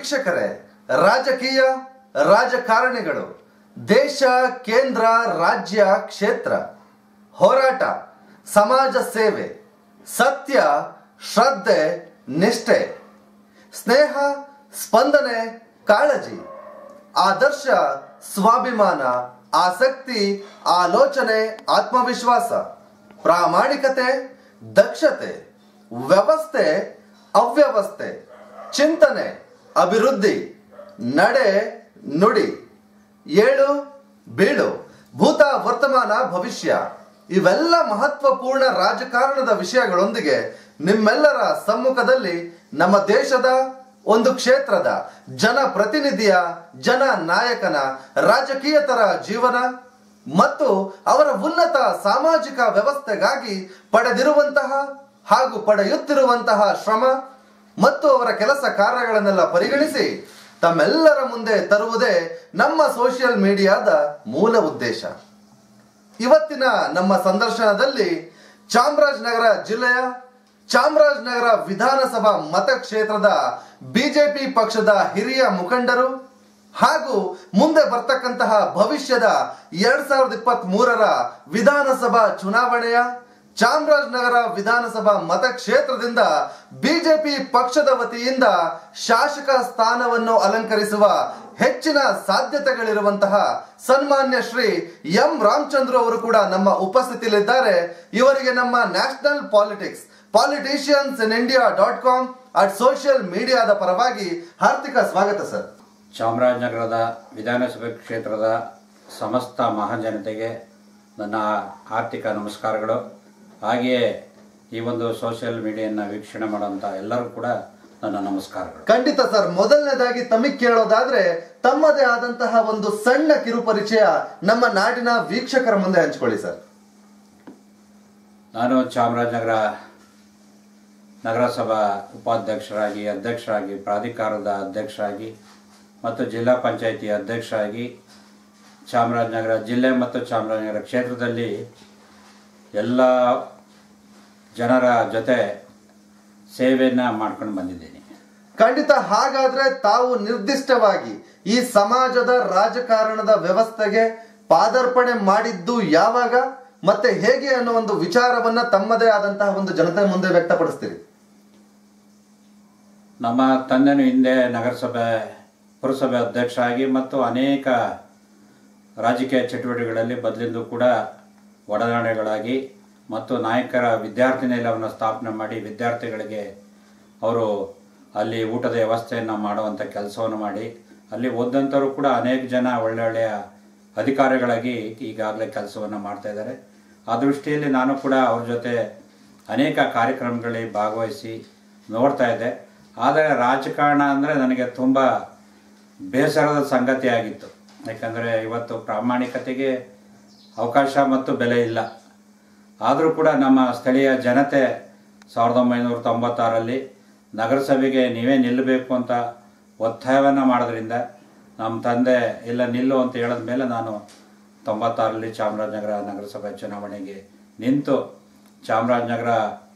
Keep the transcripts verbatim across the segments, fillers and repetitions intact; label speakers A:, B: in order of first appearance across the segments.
A: ವೀಕ್ಷಕರೇ, ರಾಜಕೀಯ, ರಾಜಕಾರಣಿಗಳು, ದೇಶ, ಕೇಂದ್ರ, ರಾಜ್ಯ, ಕ್ಷೇತ್ರ, ಹೋರಾಟ, ಸಮಾಜ ಸೇವೆ, ಸತ್ಯ, ಶ್ರದ್ಧೆ, ನಿಷ್ಠೆ, ಸ್ನೇಹ, ಸ್ಪಂದನೆ, ಕಾಳಜಿ, ಆದರ್ಶ, ಸ್ವಾಭಿಮಾನ, ಆಸಕ್ತಿ, ಆಲೋಚನೆ, ಆತ್ಮವಿಶ್ವಾಸ, ಪ್ರಾಮಾಣಿಕತೆ, ದಕ್ಷತೆ, ವ್ಯವಸ್ಥೆ, ಅವ್ಯವಸ್ಥೆ, ಚಿಂತನೆ, ಅಭಿವೃದ್ಧಿ, ನಡೆ, ನುಡಿ, ಏಳು ಬೀಳು, ಭೂತ, ವರ್ತಮಾನ, ಭವಿಷ್ಯ ಇವೆಲ್ಲ ಮಹತ್ವಪೂರ್ಣ ರಾಜಕಾರಣದ ವಿಷಯಗಳೊಂದಿಗೆ ನಿಮ್ಮೆಲ್ಲರ ಸಮ್ಮುಖದಲ್ಲಿ ನಮ್ಮ ದೇಶದ ಒಂದು ಕ್ಷೇತ್ರದ ಜನಪ್ರತಿನಿಧಿಯ, ಜನ ನಾಯಕನ ರಾಜಕೀಯತರ ಜೀವನ ಮತ್ತು ಅವರ ಉನ್ನತ ಸಾಮಾಜಿಕ ವ್ಯವಸ್ಥೆಗಾಗಿ ಪಡೆದಿರುವಂತಹ ಹಾಗೂ ಪಡೆಯುತ್ತಿರುವಂತಹ ಶ್ರಮ ಮತ್ತು ಅವರ ಕೆಲಸ ಕಾರ್ಯಗಳನ್ನೆಲ್ಲ ಪರಿಗಣಿಸಿ ತಮ್ಮೆಲ್ಲರ ಮುಂದೆ ತರುವುದೇ ನಮ್ಮ ಸೋಷಿಯಲ್ ಮೀಡಿಯಾದ ಮೂಲ ಉದ್ದೇಶ. ಇವತ್ತಿನ ನಮ್ಮ ಸಂದರ್ಶನದಲ್ಲಿ ಚಾಮರಾಜನಗರ ಜಿಲ್ಲೆಯ ಚಾಮರಾಜನಗರ ವಿಧಾನಸಭಾ ಮತಕ್ಷೇತ್ರದ ಬಿಜೆಪಿ ಪಕ್ಷದ ಹಿರಿಯ ಮುಖಂಡರು ಹಾಗೂ ಮುಂದೆ ಬರ್ತಕ್ಕಂತಹ ಭವಿಷ್ಯದ ಎರಡ್ ಸಾವಿರದ ಇಪ್ಪತ್ತ್ ಮೂರರ ವಿಧಾನಸಭಾ ಚುನಾವಣೆಯ ಚಾಮರಾಜನಗರ ವಿಧಾನಸಭಾ ಮತಕ್ಷೇತ್ರದಿಂದ ಬಿಜೆಪಿ ಪಕ್ಷದ ವತಿಯಿಂದ ಶಾಸಕ ಸ್ಥಾನವನ್ನು ಅಲಂಕರಿಸುವ ಹೆಚ್ಚಿನ ಸಾಧ್ಯತೆಗಳಿರುವಂತಹ ಸನ್ಮಾನ್ಯ ಶ್ರೀ ಎಂ ರಾಮಚಂದ್ರ ಅವರು ಕೂಡ ನಮ್ಮ ಉಪಸ್ಥಿತಿಯಲ್ಲಿದ್ದಾರೆ. ಇವರಿಗೆ ನಮ್ಮ national politics politicians in India dot com at social ಮೀಡಿಯಾದ ಪರವಾಗಿ ಹಾರ್ದಿಕ ಸ್ವಾಗತ ಸರ್.
B: ಚಾಮರಾಜನಗರದ ವಿಧಾನಸಭೆ ಕ್ಷೇತ್ರದ ಸಮಸ್ತ ಮಹಾಜನತೆಗೆ ನನ್ನ ಆರ್ಥಿಕ ನಮಸ್ಕಾರಗಳು. ಹಾಗೆಯೇ ಈ ಒಂದು ಸೋಷಿಯಲ್ ಮೀಡಿಯಾನ ವೀಕ್ಷಣೆ ಮಾಡುವಂತ ಎಲ್ಲರೂ ಕೂಡ ನನ್ನ ನಮಸ್ಕಾರಗಳು.
A: ಖಂಡಿತ ಸರ್. ಮೊದಲನೇದಾಗಿ ತಮಗೆ ಕೇಳೋದಾದ್ರೆ ತಮ್ಮದೇ ಆದಂತಹ ಒಂದು ಸಣ್ಣ ಕಿರುಪರಿಚಯ ನಮ್ಮ ನಾಡಿನ ವೀಕ್ಷಕರ ಮುಂದೆ ಹಂಚಿಕೊಳ್ಳಿ ಸರ್.
B: ನಾನು ಚಾಮರಾಜನಗರ ನಗರಸಭಾ ಉಪಾಧ್ಯಕ್ಷರಾಗಿ, ಅಧ್ಯಕ್ಷರಾಗಿ, ಪ್ರಾಧಿಕಾರದ ಅಧ್ಯಕ್ಷರಾಗಿ ಮತ್ತು ಜಿಲ್ಲಾ ಪಂಚಾಯಿತಿ ಅಧ್ಯಕ್ಷರಾಗಿ ಚಾಮರಾಜನಗರ ಜಿಲ್ಲೆ ಮತ್ತು ಚಾಮರಾಜನಗರ ಕ್ಷೇತ್ರದಲ್ಲಿ ಎಲ್ಲ ಜನರ ಜೊತೆ ಸೇವೆಯನ್ನು ಮಾಡ್ಕೊಂಡು ಬಂದಿದ್ದೀನಿ.
A: ಖಂಡಿತ. ಹಾಗಾದ್ರೆ ತಾವು ನಿರ್ದಿಷ್ಟವಾಗಿ ಈ ಸಮಾಜದ ರಾಜಕಾರಣದ ವ್ಯವಸ್ಥೆಗೆ ಪಾದಾರ್ಪಣೆ ಮಾಡಿದ್ದು ಯಾವಾಗ ಮತ್ತೆ ಹೇಗೆ ಅನ್ನೋ ಒಂದು ವಿಚಾರವನ್ನ ತಮ್ಮದೇ ಆದಂತಹ ಒಂದು ಜನತೆ ಮುಂದೆ ವ್ಯಕ್ತಪಡಿಸ್ತೀರಿ?
B: ನಮ್ಮ ತಂದೆನು ಹಿಂದೆ ನಗರಸಭೆ ಪುರಸಭೆ ಅಧ್ಯಕ್ಷರಾಗಿ ಮತ್ತು ಅನೇಕ ರಾಜಕೀಯ ಚಟುವಟಿಕೆಗಳಲ್ಲಿ ಬದಲಿಂದು ಕೂಡ ಒಡನಾಡಿಗಳಾಗಿ ಮತ್ತು ನಾಯಕರ ವಿದ್ಯಾರ್ಥಿ ನಿಲಯವನ್ನು ಸ್ಥಾಪನೆ ಮಾಡಿ ವಿದ್ಯಾರ್ಥಿಗಳಿಗೆ ಅವರು ಅಲ್ಲಿ ಊಟದ ವ್ಯವಸ್ಥೆಯನ್ನು ಮಾಡುವಂಥ ಕೆಲಸವನ್ನು ಮಾಡಿ ಅಲ್ಲಿ ಓದಂಥವರು ಕೂಡ ಅನೇಕ ಜನ ಒಳ್ಳೊಳ್ಳೆಯ ಅಧಿಕಾರಿಗಳಾಗಿ ಈಗಾಗಲೇ ಕೆಲಸವನ್ನು ಮಾಡ್ತಾ ಇದ್ದಾರೆ. ಆ ದೃಷ್ಟಿಯಲ್ಲಿ ನಾನು ಕೂಡ ಅವ್ರ ಜೊತೆ ಅನೇಕ ಕಾರ್ಯಕ್ರಮಗಳಲ್ಲಿ ಭಾಗವಹಿಸಿ ನೋಡ್ತಾ ಇದ್ದೆ. ಆದರೆ ರಾಜಕಾರಣ ಅಂದರೆ ನನಗೆ ತುಂಬ ಬೇಸರದ ಸಂಗತಿ ಆಗಿತ್ತು. ಯಾಕಂದರೆ ಇವತ್ತು ಪ್ರಾಮಾಣಿಕತೆಗೆ ಅವಕಾಶ ಮತ್ತು ಬೆಲೆ ಇಲ್ಲ. ಆದರೂ ಕೂಡ ನಮ್ಮ ಸ್ಥಳೀಯ ಜನತೆ ಸಾವಿರದ ಒಂಬೈನೂರ ತೊಂಬತ್ತಾರರಲ್ಲಿ ನಗರಸಭೆಗೆ ನೀವೇ ನಿಲ್ಲಬೇಕು ಅಂತ ಒತ್ತಾಯವನ್ನು ಮಾಡೋದ್ರಿಂದ ನಮ್ಮ ತಂದೆ ಇಲ್ಲ ನಿಲ್ಲು ಅಂತ ಹೇಳಿದ ಮೇಲೆ ನಾನು ತೊಂಬತ್ತಾರರಲ್ಲಿ ಚಾಮರಾಜನಗರ ನಗರಸಭೆ ಚುನಾವಣೆಗೆ ನಿಂತು ಚಾಮರಾಜನಗರ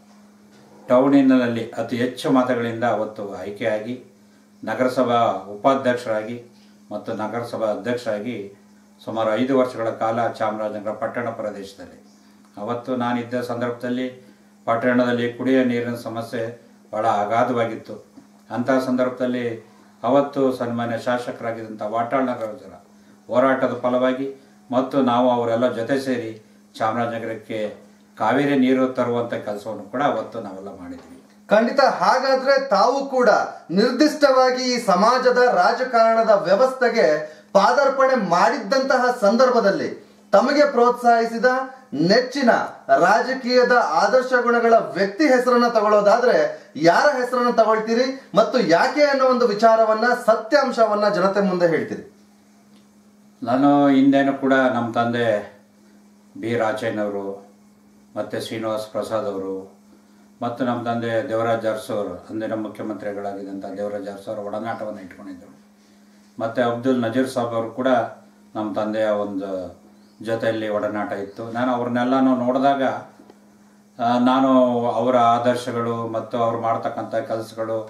B: ಟೌನಿನಲ್ಲಿ ಅತಿ ಹೆಚ್ಚು ಮತಗಳಿಂದ ಅವತ್ತು ಆಯ್ಕೆಯಾಗಿ ನಗರಸಭಾ ಉಪಾಧ್ಯಕ್ಷರಾಗಿ ಮತ್ತು ನಗರಸಭಾ ಅಧ್ಯಕ್ಷರಾಗಿ ಸುಮಾರು ಐದು ವರ್ಷಗಳ ಕಾಲ ಚಾಮರಾಜನಗರ ಪಟ್ಟಣ ಪ್ರದೇಶದಲ್ಲಿ ಅವತ್ತು ನಾನಿದ್ದ ಸಂದರ್ಭದಲ್ಲಿ ಪಟ್ಟಣದಲ್ಲಿ ಕುಡಿಯೋ ನೀರಿನ ಸಮಸ್ಯೆ ಭಾಳ ಅಗಾಧವಾಗಿತ್ತು. ಅಂತಹ ಸಂದರ್ಭದಲ್ಲಿ ಅವತ್ತು ಸನ್ಮಾನ್ಯ ಶಾಸಕರಾಗಿದ್ದಂಥ ವಾಟಾಳ್ ನಾಗರಾಜರ ಹೋರಾಟದ ಫಲವಾಗಿ ಮತ್ತು ನಾವು ಅವರೆಲ್ಲ ಜೊತೆ ಸೇರಿ ಚಾಮರಾಜನಗರಕ್ಕೆ ಕಾವೇರಿ ನೀರು ತರುವಂಥ ಕೆಲಸವನ್ನು ಕೂಡ ಅವತ್ತು ನಾವೆಲ್ಲ ಮಾಡಿದ್ವಿ.
A: ಖಂಡಿತ. ಹಾಗಾದ್ರೆ ತಾವು ಕೂಡ ನಿರ್ದಿಷ್ಟವಾಗಿ ಈ ಸಮಾಜದ ರಾಜಕಾರಣದ ವ್ಯವಸ್ಥೆಗೆ ಪಾದಾರ್ಪಣೆ ಮಾಡಿದ್ದಂತಹ ಸಂದರ್ಭದಲ್ಲಿ ತಮಗೆ ಪ್ರೋತ್ಸಾಹಿಸಿದ ನೆಚ್ಚಿನ ರಾಜಕೀಯದ ಆದರ್ಶ ಗುಣಗಳ ವ್ಯಕ್ತಿ ಹೆಸರನ್ನ ತಗೊಳ್ಳೋದಾದ್ರೆ ಯಾರ ಹೆಸರನ್ನ ತಗೊಳ್ತೀರಿ ಮತ್ತು ಯಾಕೆ ಅನ್ನೋ ಒಂದು ವಿಚಾರವನ್ನ ಸತ್ಯಾಂಶವನ್ನ ಜನತೆ ಮುಂದೆ ಹೇಳ್ತೀರಿ?
B: ನಾನು ಹಿಂದೇನು ಕೂಡ ನಮ್ಮ ತಂದೆ ಬಿ ರಾಚಯ್ಯನವರು ಮತ್ತು ಶ್ರೀನಿವಾಸ್ ಪ್ರಸಾದ್ ಅವರು ಮತ್ತು ನಮ್ಮ ತಂದೆ ದೇವರಾಜ್ ಅರಸು ಅವರು, ಅಂದಿನ ಮುಖ್ಯಮಂತ್ರಿಗಳಾಗಿದ್ದಂಥ ದೇವರಾಜ್ ಅರಸು ಅವರ ಒಡನಾಟವನ್ನು ಇಟ್ಕೊಂಡಿದ್ದರು. ಮತ್ತು ಅಬ್ದುಲ್ ನಜೀರ್ ಸಾಬ್ ಅವರು ಕೂಡ ನಮ್ಮ ತಂದೆಯ ಒಂದು ಜೊತೆಯಲ್ಲಿ ಒಡನಾಟ ಇತ್ತು. ನಾನು ಅವ್ರನ್ನೆಲ್ಲನೂ ನೋಡಿದಾಗ ನಾನು ಅವರ ಆದರ್ಶಗಳು ಮತ್ತು ಅವ್ರು ಮಾಡ್ತಕ್ಕಂಥ ಕೆಲಸಗಳು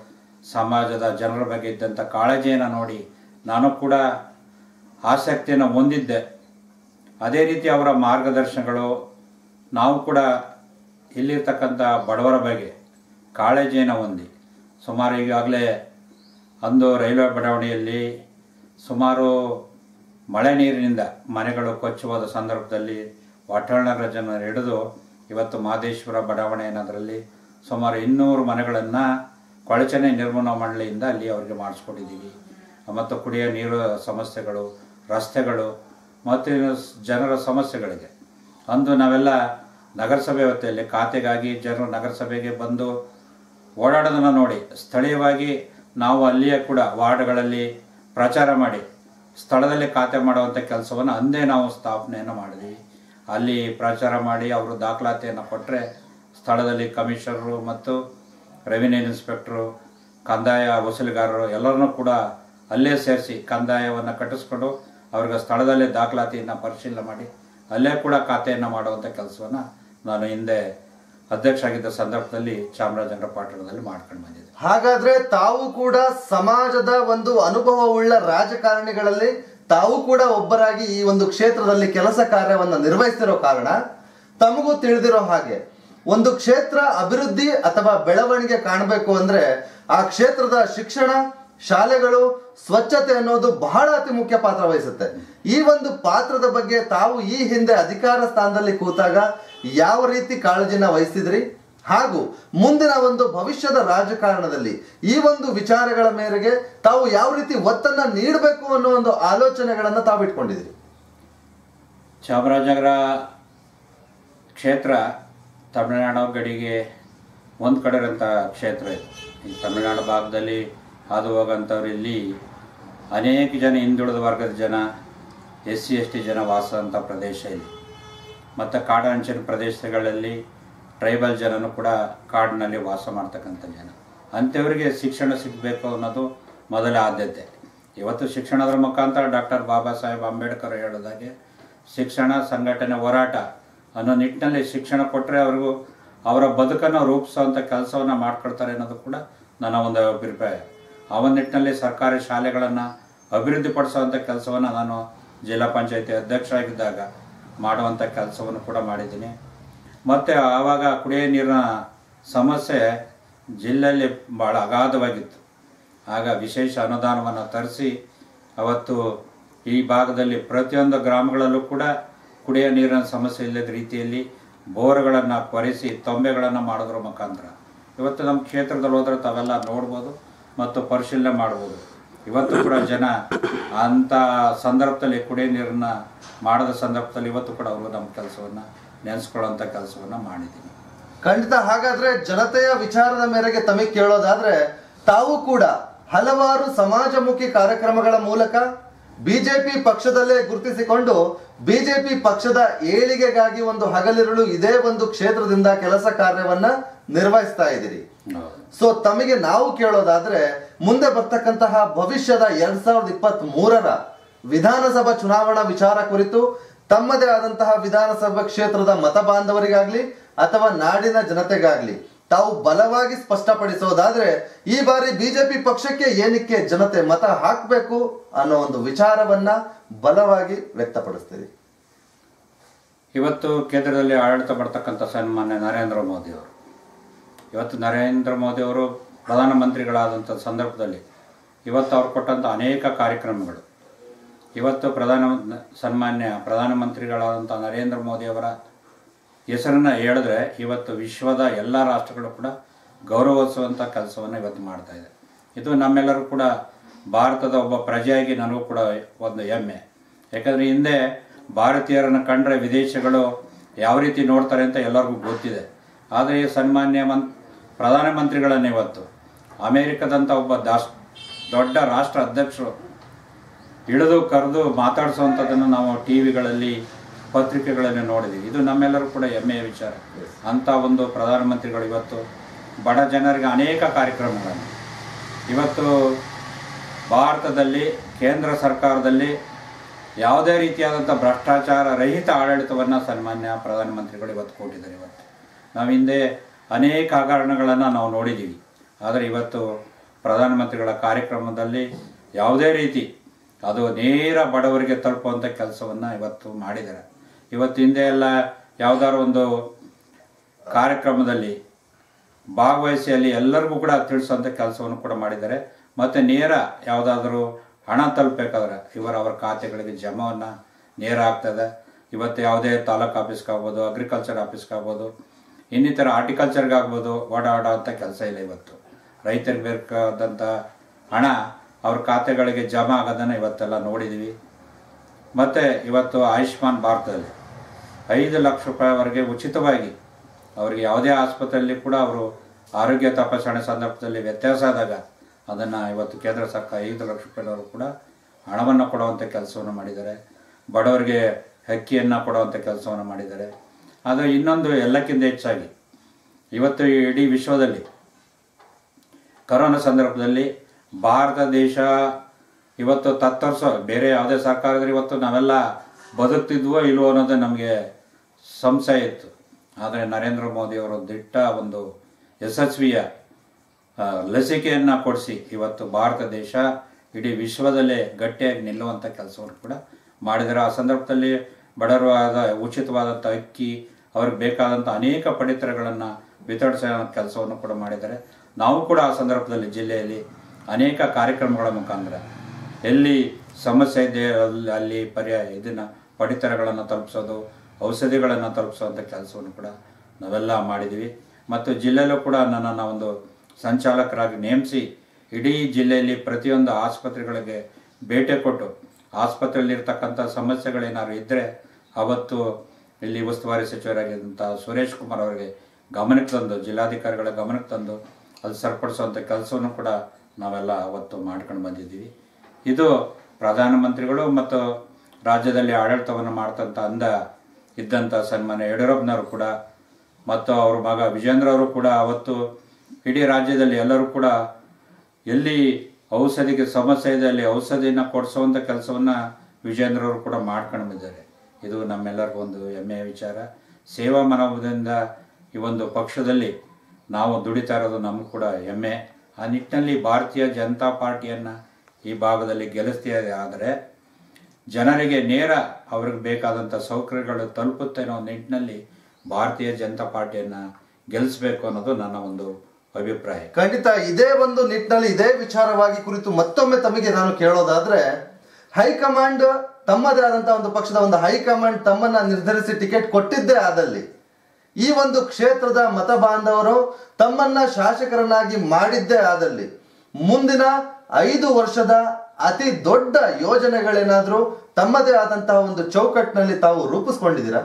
B: ಸಮಾಜದ ಜನರ ಬಗ್ಗೆ ಇದ್ದಂಥ ಕಾಳಜಿಯನ್ನು ನೋಡಿ ನಾನು ಕೂಡ ಆಸಕ್ತಿಯನ್ನು ಹೊಂದಿದ್ದೆ. ಅದೇ ರೀತಿ ಅವರ ಮಾರ್ಗದರ್ಶನಗಳು, ನಾವು ಕೂಡ ಇಲ್ಲಿರ್ತಕ್ಕಂಥ ಬಡವರ ಬಗ್ಗೆ ಕಾಳಜಿಯನ್ನು ಹೊಂದಿ ಸುಮಾರು ಈಗಾಗಲೇ ಅಂದು ರೈಲ್ವೆ ಬಡಾವಣೆಯಲ್ಲಿ ಸುಮಾರು ಮಳೆ ನೀರಿನಿಂದ ಮನೆಗಳು ಕೊಚ್ಚುವಾದ ಸಂದರ್ಭದಲ್ಲಿ ವಾಟಾಳ್ನಗರ ಜನರು ಹಿಡಿದು ಇವತ್ತು ಮಹದೇಶ್ವರ ಬಡಾವಣೆ ಅನ್ನೋದರಲ್ಲಿ ಸುಮಾರು ಇನ್ನೂರು ಮನೆಗಳನ್ನು ಕೊಳಚನೆ ನಿರ್ಮೂಲನಾ ಮಂಡಳಿಯಿಂದ ಅಲ್ಲಿ ಅವರಿಗೆ ಮಾಡಿಸ್ಕೊಟ್ಟಿದ್ದೀವಿ. ಮತ್ತು ಕುಡಿಯೋ ನೀರು ಸಮಸ್ಯೆಗಳು, ರಸ್ತೆಗಳು ಮತ್ತು ಜನರ ಸಮಸ್ಯೆಗಳಿಗೆ ಅಂದು ನಾವೆಲ್ಲ ನಗರಸಭೆ ಹೊತ್ತೆಯಲ್ಲಿ ಖಾತೆಗಾಗಿ ಜನರು ನಗರಸಭೆಗೆ ಬಂದು ಓಡಾಡೋದನ್ನು ನೋಡಿ ಸ್ಥಳೀಯವಾಗಿ ನಾವು ಅಲ್ಲಿಯೇ ಕೂಡ ವಾರ್ಡ್ಗಳಲ್ಲಿ ಪ್ರಚಾರ ಮಾಡಿ ಸ್ಥಳದಲ್ಲಿ ಖಾತೆ ಮಾಡುವಂಥ ಕೆಲಸವನ್ನು ಅಂದೇ ನಾವು ಸ್ಥಾಪನೆಯನ್ನು ಮಾಡಿದ್ವಿ. ಅಲ್ಲಿ ಪ್ರಚಾರ ಮಾಡಿ ಅವರು ದಾಖಲಾತಿಯನ್ನು ಕೊಟ್ಟರೆ ಸ್ಥಳದಲ್ಲಿ ಕಮಿಷನರು ಮತ್ತು ರೆವಿನ್ಯೂ ಇನ್ಸ್ಪೆಕ್ಟ್ರು, ಕಂದಾಯ ವಸೂಲಿಗಾರರು ಎಲ್ಲರನ್ನೂ ಕೂಡ ಅಲ್ಲೇ ಸೇರಿಸಿ ಕಂದಾಯವನ್ನು ಕಟ್ಟಿಸ್ಕೊಂಡು ಅವ್ರಿಗೆ ಸ್ಥಳದಲ್ಲೇ ದಾಖಲಾತಿಯನ್ನು ಪರಿಶೀಲನೆ ಮಾಡಿ ಅಲ್ಲೇ ಕೂಡ ಖಾತೆಯನ್ನು ಮಾಡುವಂಥ ಕೆಲಸವನ್ನು ನಾನು ಹಿಂದೆ ಅಧ್ಯಕ್ಷ ಆಗಿದ್ದ ಸಂದರ್ಭದಲ್ಲಿ ಚಾಮರಾಜನಗರ ಪಟ್ಟಣದಲ್ಲಿ ಮಾಡ್ಕೊಂಡು ಬಂದಿದ್ದೆ.
A: ಹಾಗಾದ್ರೆ ತಾವು ಕೂಡ ಸಮಾಜದ ಒಂದು ಅನುಭವವುಳ್ಳ ರಾಜಕಾರಣಿಗಳಲ್ಲಿ ತಾವು ಕೂಡ ಒಬ್ಬರಾಗಿ ಈ ಒಂದು ಕ್ಷೇತ್ರದಲ್ಲಿ ಕೆಲಸ ಕಾರ್ಯವನ್ನು ನಿರ್ವಹಿಸ್ತಿರೋ ಕಾರಣ ತಮಗೂ ತಿಳಿದಿರೋ ಹಾಗೆ ಒಂದು ಕ್ಷೇತ್ರ ಅಭಿವೃದ್ಧಿ ಅಥವಾ ಬೆಳವಣಿಗೆ ಕಾಣಬೇಕು ಅಂದ್ರೆ ಆ ಕ್ಷೇತ್ರದ ಶಿಕ್ಷಣ, ಶಾಲೆಗಳು, ಸ್ವಚ್ಛತೆ ಅನ್ನೋದು ಬಹಳ ಅತಿ ಮುಖ್ಯ ಪಾತ್ರ ವಹಿಸುತ್ತೆ. ಈ ಒಂದು ಪಾತ್ರದ ಬಗ್ಗೆ ತಾವು ಈ ಹಿಂದೆ ಅಧಿಕಾರ ಸ್ಥಾನದಲ್ಲಿ ಕೂತಾಗ ಯಾವ ರೀತಿ ಕಾಳಜಿನ ವಹಿಸಿದ್ರಿ ಹಾಗೂ ಮುಂದಿನ ಒಂದು ಭವಿಷ್ಯದ ರಾಜಕಾರಣದಲ್ಲಿ ಈ ಒಂದು ವಿಚಾರಗಳ ಮೇರೆಗೆ ತಾವು ಯಾವ ರೀತಿ ಒತ್ತನ್ನ ನೀಡಬೇಕು ಅನ್ನೋ ಒಂದು ಆಲೋಚನೆಗಳನ್ನ ತಾವು ಇಟ್ಕೊಂಡಿದ್ರಿ?
B: ಚಾಮರಾಜನಗರ ಕ್ಷೇತ್ರ ತಮಿಳುನಾಡು ಗಡಿಗೆ ಒಂದು ಕಡೆ ಇರೋಂಥ ಕ್ಷೇತ್ರ ಇದು. ಈ ತಮಿಳುನಾಡು ಭಾಗದಲ್ಲಿ ಹಾದು ಹೋಗೋಂಥವ್ರು ಇಲ್ಲಿ ಅನೇಕ ಜನ ಹಿಂದುಳಿದ ವರ್ಗದ ಜನ, ಎಸ್ ಸಿ ಎಸ್ ಟಿ ಜನ ವಾಸ ಅಂತ ಪ್ರದೇಶ ಇಲ್ಲಿ. ಮತ್ತು ಕಾಡಂಚಿನ ಪ್ರದೇಶಗಳಲ್ಲಿ ಟ್ರೈಬಲ್ ಜನನು ಕೂಡ ಕಾಡಿನಲ್ಲಿ ವಾಸ ಮಾಡ್ತಕ್ಕಂಥ ಜನ. ಅಂಥವರಿಗೆ ಶಿಕ್ಷಣ ಸಿಗಬೇಕು ಅನ್ನೋದು ಮೊದಲ ಆದ್ಯತೆ. ಇವತ್ತು ಶಿಕ್ಷಣದ ಮುಖಾಂತರ ಡಾಕ್ಟರ್ ಬಾಬಾ ಸಾಹೇಬ್ ಅಂಬೇಡ್ಕರ್ ಹೇಳಿದಾಗೆ ಶಿಕ್ಷಣ, ಸಂಘಟನೆ, ಹೋರಾಟ ಅನ್ನೋ ನಿಟ್ಟಿನಲ್ಲಿ ಶಿಕ್ಷಣ ಕೊಟ್ಟರೆ ಅವ್ರಿಗೂ ಅವರ ಬದುಕನ್ನು ರೂಪಿಸುವಂಥ ಕೆಲಸವನ್ನು ಮಾಡ್ಕೊಳ್ತಾರೆ ಅನ್ನೋದು ಕೂಡ ನನ್ನ ಒಂದು ಅಭಿಪ್ರಾಯ. ಆ ಒಂದು ನಿಟ್ಟಿನಲ್ಲಿ ಸರ್ಕಾರಿ ಶಾಲೆಗಳನ್ನು ಅಭಿವೃದ್ಧಿಪಡಿಸುವಂಥ ಕೆಲಸವನ್ನು ನಾನು ಜಿಲ್ಲಾ ಪಂಚಾಯತಿ ಅಧ್ಯಕ್ಷ ಆಗಿದ್ದಾಗ ಮಾಡುವಂಥ ಕೆಲಸವನ್ನು ಕೂಡ ಮಾಡಿದ್ದೀನಿ. ಮತ್ತು ಆವಾಗ ಕುಡಿಯೋ ನೀರಿನ ಸಮಸ್ಯೆ ಜಿಲ್ಲೆಯಲ್ಲಿ ಭಾಳ ಅಗಾಧವಾಗಿತ್ತು. ಆಗ ವಿಶೇಷ ಅನುದಾನವನ್ನು ತರಿಸಿ ಅವತ್ತು ಈ ಭಾಗದಲ್ಲಿ ಪ್ರತಿಯೊಂದು ಗ್ರಾಮಗಳಲ್ಲೂ ಕೂಡ ಕುಡಿಯೋ ನೀರಿನ ಸಮಸ್ಯೆ ಇಲ್ಲದ ರೀತಿಯಲ್ಲಿ ಬೋರ್ಗಳನ್ನು ಕೊರೆಸಿ ತೊಂಬೆಗಳನ್ನು ಮಾಡೋದ್ರ ಮುಖಾಂತರ ಇವತ್ತು ನಮ್ಮ ಕ್ಷೇತ್ರದಲ್ಲಿ ಹೋದರೆ ತಾವೆಲ್ಲ ನೋಡ್ಬೋದು ಮತ್ತು ಪರಿಶೀಲನೆ ಮಾಡ್ಬೋದು. ಇವತ್ತು ಕೂಡ ಜನ ಅಂಥ ಸಂದರ್ಭದಲ್ಲಿ ಕುಡಿಯೋ ನೀರನ್ನ ಮಾಡದ ಸಂದರ್ಭದಲ್ಲಿ ಇವತ್ತು ಕೂಡ ಅವರು ನಮ್ಮ ಕೆಲಸವನ್ನು ನೆನೆಸ್ಕೊಳ್ಳೋಂಥ ಕೆಲಸವನ್ನು ಮಾಡಿದ್ದೀನಿ.
A: ಖಂಡಿತ. ಹಾಗಾದ್ರೆ ಜನತೆಯ ವಿಚಾರದ ಮೇರೆಗೆ ತಮಗೆ ಕೇಳೋದಾದ್ರೆ ತಾವು ಕೂಡ ಹಲವಾರು ಸಮಾಜಮುಖಿ ಕಾರ್ಯಕ್ರಮಗಳ ಮೂಲಕ ಬಿಜೆಪಿ ಪಕ್ಷದಲ್ಲೇ ಗುರುತಿಸಿಕೊಂಡು ಬಿಜೆಪಿ ಪಕ್ಷದ ಏಳಿಗೆಗಾಗಿ ಒಂದು ಹಗಲಿರುಳು ಇದೇ ಒಂದು ಕ್ಷೇತ್ರದಿಂದ ಕೆಲಸ ಕಾರ್ಯವನ್ನ ನಿರ್ವಹಿಸ್ತಾ ಇದ್ದೀರಿ. ಸೊ ತಮಗೆ ನಾವು ಕೇಳೋದಾದ್ರೆ ಮುಂದೆ ಬರ್ತಕ್ಕಂತಹ ಭವಿಷ್ಯದ ಎರಡ್ ಸಾವಿರದ ಇಪ್ಪತ್ತ್ ಮೂರರ ವಿಧಾನಸಭಾ ಚುನಾವಣಾ ವಿಚಾರ ಕುರಿತು ತಮ್ಮದೇ ಆದಂತಹ ವಿಧಾನಸಭಾ ಕ್ಷೇತ್ರದ ಮತ ಬಾಂಧವರಿಗಾಗ್ಲಿ ಅಥವಾ ನಾಡಿನ ಜನತೆಗಾಗ್ಲಿ ತಾವು ಬಲವಾಗಿ ಸ್ಪಷ್ಟಪಡಿಸೋದಾದ್ರೆ ಈ ಬಾರಿ ಬಿಜೆಪಿ ಪಕ್ಷಕ್ಕೆ ಏನಕ್ಕೆ ಜನತೆ ಮತ ಹಾಕಬೇಕು ಅನ್ನೋ ಒಂದು ವಿಚಾರವನ್ನ ಬಲವಾಗಿ ವ್ಯಕ್ತಪಡಿಸ್ತೀರಿ.
B: ಇವತ್ತು ಕೇಂದ್ರದಲ್ಲಿ ಆಡಳಿತ ಬರ್ತಕ್ಕಂಥ ಸನ್ಮಾನ್ಯ ನರೇಂದ್ರ ಮೋದಿ ಅವರು ಇವತ್ತು ನರೇಂದ್ರ ಮೋದಿ ಅವರು ಪ್ರಧಾನಮಂತ್ರಿಗಳಾದಂಥ ಸಂದರ್ಭದಲ್ಲಿ ಇವತ್ತು ಅವ್ರು ಕೊಟ್ಟಂಥ ಅನೇಕ ಕಾರ್ಯಕ್ರಮಗಳು ಇವತ್ತು ಪ್ರಧಾನ ಸನ್ಮಾನ್ಯ ಪ್ರಧಾನಮಂತ್ರಿಗಳಾದಂಥ ನರೇಂದ್ರ ಮೋದಿಯವರ ಹೆಸರನ್ನು ಹೇಳಿದ್ರೆ ಇವತ್ತು ವಿಶ್ವದ ಎಲ್ಲ ರಾಷ್ಟ್ರಗಳು ಕೂಡ ಗೌರವಿಸುವಂಥ ಕೆಲಸವನ್ನು ಇವತ್ತು ಮಾಡ್ತಾ ಇದೆ. ಇದು ನಮ್ಮೆಲ್ಲರೂ ಕೂಡ ಭಾರತದ ಒಬ್ಬ ಪ್ರಜೆಯಾಗಿ ನನಗೂ ಕೂಡ ಒಂದು ಹೆಮ್ಮೆ. ಯಾಕಂದರೆ ಹಿಂದೆ ಭಾರತೀಯರನ್ನು ಕಂಡ್ರೆ ವಿದೇಶಗಳು ಯಾವ ರೀತಿ ನೋಡ್ತಾರೆ ಅಂತ ಎಲ್ಲರಿಗೂ ಗೊತ್ತಿದೆ. ಆದರೆ ಈ ಸನ್ಮಾನ್ಯ ಮನ್ ಪ್ರಧಾನಮಂತ್ರಿಗಳನ್ನು ಇವತ್ತು ಅಮೇರಿಕದಂಥ ಒಬ್ಬ ದಾಸ್ ದೊಡ್ಡ ರಾಷ್ಟ್ರ ಅಧ್ಯಕ್ಷರು ಹಿಡಿದು ಕರೆದು ಮಾತಾಡಿಸುವಂಥದ್ದನ್ನು ನಾವು ಟಿ ವಿಗಳಲ್ಲಿ ಪತ್ರಿಕೆಗಳಲ್ಲಿ ನೋಡಿದ್ದೀವಿ. ಇದು ನಮ್ಮೆಲ್ಲರೂ ಕೂಡ ಹೆಮ್ಮೆಯ ವಿಚಾರ. ಅಂಥ ಒಂದು ಪ್ರಧಾನಮಂತ್ರಿಗಳು ಇವತ್ತು ಬಡ ಜನರಿಗೆ ಅನೇಕ ಕಾರ್ಯಕ್ರಮಗಳನ್ನು ಇವತ್ತು ಭಾರತದಲ್ಲಿ ಕೇಂದ್ರ ಸರ್ಕಾರದಲ್ಲಿ ಯಾವುದೇ ರೀತಿಯಾದಂಥ ಭ್ರಷ್ಟಾಚಾರ ರಹಿತ ಆಡಳಿತವನ್ನು ಸನ್ಮಾನ್ಯ ಪ್ರಧಾನಮಂತ್ರಿಗಳು ಇವತ್ತು ಕೊಟ್ಟಿದ್ದಾರೆ. ಇವತ್ತು ನಾವು ಹಿಂದೆ ಅನೇಕ ಹಗರಣಗಳನ್ನು ನಾವು ನೋಡಿದ್ದೀವಿ. ಆದರೆ ಇವತ್ತು ಪ್ರಧಾನಮಂತ್ರಿಗಳ ಕಾರ್ಯಕ್ರಮದಲ್ಲಿ ಯಾವುದೇ ರೀತಿ ಅದು ನೇರ ಬಡವರಿಗೆ ತಲುಪುವಂಥ ಕೆಲಸವನ್ನು ಇವತ್ತು ಮಾಡಿದ್ದಾರೆ. ಇವತ್ತು ಹಿಂದೆ ಎಲ್ಲ ಯಾವುದಾದ್ರು ಒಂದು ಕಾರ್ಯಕ್ರಮದಲ್ಲಿ ಭಾಗವಹಿಸಿ ಅಲ್ಲಿ ಎಲ್ಲರಿಗೂ ಕೂಡ ತಿಳಿಸುವಂಥ ಕೆಲಸವನ್ನು ಕೂಡ ಮಾಡಿದ್ದಾರೆ. ಮತ್ತು ನೇರ ಯಾವುದಾದ್ರೂ ಹಣ ತಲುಪಬೇಕಾದ್ರೆ ಇವರ ಅವರ ಖಾತೆಗಳಿಗೆ ಜಮಾವನ್ನು ನೇರ ಆಗ್ತದೆ. ಇವತ್ತು ಯಾವುದೇ ತಾಲೂಕು ಆಫೀಸ್ಗಾಗ್ಬೋದು, ಅಗ್ರಿಕಲ್ಚರ್ ಆಫೀಸ್ಗಾಗ್ಬೋದು, ಇನ್ನಿತರ ಹಾರ್ಟಿಕಲ್ಚರ್ಗಾಗ್ಬೋದು ಓಡಾಡೋ ಅಂಥ ಕೆಲಸ ಇಲ್ಲ. ಇವತ್ತು ರೈತರಿಗೆ ಬೇಕಾದಂಥ ಹಣ ಅವ್ರ ಖಾತೆಗಳಿಗೆ ಜಮಾ ಆಗೋದನ್ನು ಇವತ್ತೆಲ್ಲ ನೋಡಿದ್ದೀವಿ. ಮತ್ತು ಇವತ್ತು ಆಯುಷ್ಮಾನ್ ಭಾರತದಲ್ಲಿ ಐದು ಲಕ್ಷ ರೂಪಾಯಿವರೆಗೆ ಉಚಿತವಾಗಿ ಅವರಿಗೆ ಯಾವುದೇ ಆಸ್ಪತ್ರೆಯಲ್ಲಿ ಕೂಡ ಅವರು ಆರೋಗ್ಯ ತಪಾಸಣೆ ಸಂದರ್ಭದಲ್ಲಿ ವ್ಯತ್ಯಾಸ ಆದಾಗ ಅದನ್ನು ಇವತ್ತು ಕೇಂದ್ರ ಸರ್ಕಾರ ಐದು ಲಕ್ಷ ರೂಪಾಯಿನವರು ಕೂಡ ಹಣವನ್ನು ಕೊಡುವಂಥ ಕೆಲಸವನ್ನು ಮಾಡಿದ್ದಾರೆ. ಬಡವರಿಗೆ ಅಕ್ಕಿಯನ್ನು ಕೊಡುವಂಥ ಕೆಲಸವನ್ನು ಮಾಡಿದ್ದಾರೆ. ಅದು ಇನ್ನೊಂದು ಎಲ್ಲಕ್ಕಿಂತ ಹೆಚ್ಚಾಗಿ ಇವತ್ತು ಇಡೀ ವಿಶ್ವದಲ್ಲಿ ಕರೋನಾ ಸಂದರ್ಭದಲ್ಲಿ ಭಾರತ ದೇಶ ಇವತ್ತು ತತ್ತರಿಸೋ ಬೇರೆ ಯಾವುದೇ ಸರ್ಕಾರದಲ್ಲಿ ಇವತ್ತು ನಾವೆಲ್ಲ ಬದುಕ್ತಿದ್ವೋ ಇಲ್ವೋ ಅನ್ನೋದು ನಮಗೆ ಸಂಶಯ ಇತ್ತು. ಆದರೆ ನರೇಂದ್ರ ಮೋದಿಯವರು ದಿಟ್ಟ ಒಂದು ಯಶಸ್ವಿಯ ಲಸಿಕೆಯನ್ನು ಕೊಡಿಸಿ ಇವತ್ತು ಭಾರತ ದೇಶ ಇಡೀ ವಿಶ್ವದಲ್ಲೇ ಗಟ್ಟಿಯಾಗಿ ನಿಲ್ಲುವಂಥ ಕೆಲಸವನ್ನು ಕೂಡ ಮಾಡಿದ್ದಾರೆ. ಆ ಸಂದರ್ಭದಲ್ಲಿ ಬಡವರಾದ ಉಚಿತವಾದಂಥ ಅಕ್ಕಿ ಅವ್ರಿಗೆ ಬೇಕಾದಂಥ ಅನೇಕ ಪಡಿತರಗಳನ್ನು ವಿತರಿಸೋ ಕೆಲಸವನ್ನು ಕೂಡ ಮಾಡಿದ್ದಾರೆ. ನಾವು ಕೂಡ ಆ ಸಂದರ್ಭದಲ್ಲಿ ಜಿಲ್ಲೆಯಲ್ಲಿ ಅನೇಕ ಕಾರ್ಯಕ್ರಮಗಳ ಮುಖಾಂತರ ಎಲ್ಲಿ ಸಮಸ್ಯೆ ಇದೆ ಅಲ್ಲಿ ಅಲ್ಲಿ ಪರ್ಯಾಯ ಇದನ್ನು ಪಡಿತರಗಳನ್ನು ತಲುಪಿಸೋದು, ಔಷಧಿಗಳನ್ನು ತಲುಪಿಸುವಂಥ ಕೆಲಸವನ್ನು ಕೂಡ ನಾವೆಲ್ಲ ಮಾಡಿದ್ದೀವಿ. ಮತ್ತು ಜಿಲ್ಲೆಯಲ್ಲೂ ಕೂಡ ನನ್ನನ್ನು ಒಂದು ಸಂಚಾಲಕರಾಗಿ ನೇಮಿಸಿ ಇಡೀ ಜಿಲ್ಲೆಯಲ್ಲಿ ಪ್ರತಿಯೊಂದು ಆಸ್ಪತ್ರೆಗಳಿಗೆ ಭೇಟಿ ಕೊಟ್ಟು ಆಸ್ಪತ್ರೆಯಲ್ಲಿರ್ತಕ್ಕಂಥ ಸಮಸ್ಯೆಗಳೇನಾದ್ರು ಇದ್ದರೆ ಅವತ್ತು ಇಲ್ಲಿ ಉಸ್ತುವಾರಿ ಸಚಿವರಾಗಿದ್ದಂಥ ಸುರೇಶ್ ಕುಮಾರ್ ಅವರಿಗೆ ಗಮನಕ್ಕೆ ತಂದು, ಜಿಲ್ಲಾಧಿಕಾರಿಗಳ ಗಮನಕ್ಕೆ ತಂದು ಅದು ಸರಿಪಡಿಸುವಂಥ ಕೆಲಸವನ್ನು ಕೂಡ ನಾವೆಲ್ಲ ಅವತ್ತು ಮಾಡ್ಕೊಂಡು ಬಂದಿದ್ದೀವಿ. ಇದು ಪ್ರಧಾನಮಂತ್ರಿಗಳು ಮತ್ತು ರಾಜ್ಯದಲ್ಲಿ ಆಡಳಿತವನ್ನು ಮಾಡ್ತಂಥ ಅಂದ ಇದ್ದಂಥ ಸನ್ಮಾನ್ಯ ಯಡಿಯೂರಪ್ಪನವರು ಕೂಡ ಮತ್ತು ಅವ್ರ ಮಗ ವಿಜೇಂದ್ರ ಅವರು ಕೂಡ ಅವತ್ತು ಇಡೀ ರಾಜ್ಯದಲ್ಲಿ ಎಲ್ಲರೂ ಕೂಡ ಎಲ್ಲಿ ಔಷಧಿಗೆ ಸಮಸ್ಯೆ ಇದೆ ಅಲ್ಲಿ ಔಷಧಿನ ಕೊಡಿಸುವಂಥ ಕೆಲಸವನ್ನು ವಿಜೇಂದ್ರ ಅವರು ಕೂಡ ಮಾಡ್ಕೊಂಡು ಬಂದಿದ್ದಾರೆ. ಇದು ನಮ್ಮೆಲ್ಲರಿಗೂ ಒಂದು ಹೆಮ್ಮೆಯ ವಿಚಾರ. ಸೇವಾ ಮನೋಭಾವದಿಂದ ಈ ಒಂದು ಪಕ್ಷದಲ್ಲಿ ನಾವು ದುಡಿತಾ ಇರೋದು ನಮಗೂ ಕೂಡ ಹೆಮ್ಮೆ. ಆ ನಿಟ್ಟಿನಲ್ಲಿ ಭಾರತೀಯ ಜನತಾ ಪಾರ್ಟಿಯನ್ನು ಈ ಭಾಗದಲ್ಲಿ ಗೆಲ್ಲಿಸ್ತಿದೆ. ಆದರೆ ಜನರಿಗೆ ನೇರ ಅವ್ರಿಗೆ ಬೇಕಾದಂಥ ಸೌಕರ್ಯಗಳು ತಲುಪುತ್ತೆ ಅನ್ನೋ ನಿಟ್ಟಿನಲ್ಲಿ ಭಾರತೀಯ ಜನತಾ ಪಾರ್ಟಿಯನ್ನು ಗೆಲ್ಲಿಸಬೇಕು ಅನ್ನೋದು ನನ್ನ ಒಂದು ಅಭಿಪ್ರಾಯ.
A: ಖಂಡಿತ ಇದೇ ಒಂದು ನಿಟ್ಟಿನಲ್ಲಿ ಇದೇ ವಿಚಾರವಾಗಿ ಕುರಿತು ಮತ್ತೊಮ್ಮೆ ತಮಗೆ ನಾನು ಕೇಳೋದಾದ್ರೆ, ಹೈಕಮಾಂಡ್ ತಮ್ಮದೇ ಆದಂತಹ ಒಂದು ಪಕ್ಷದ ಒಂದು ಹೈಕಮಾಂಡ್ ತಮ್ಮನ್ನ ನಿರ್ಧರಿಸಿ ಟಿಕೆಟ್ ಕೊಟ್ಟಿದ್ದೇ ಆದಲ್ಲಿ ಈ ಒಂದು ಕ್ಷೇತ್ರದ ಮತ ಬಾಂಧವರು ತಮ್ಮನ್ನ ಶಾಸಕರನ್ನಾಗಿ ಮಾಡಿದ್ದೇ ಆದಲ್ಲಿ ಮುಂದಿನ ಐದು ವರ್ಷದ ಅತಿ ದೊಡ್ಡ ಯೋಜನೆಗಳೇನಾದ್ರೂ ತಮ್ಮದೇ ಆದಂತಹ ಒಂದು ಚೌಕಟ್ಟಿನಲ್ಲಿ ತಾವು ರೂಪಿಸ್ಕೊಂಡಿದ್ದೀರಾ?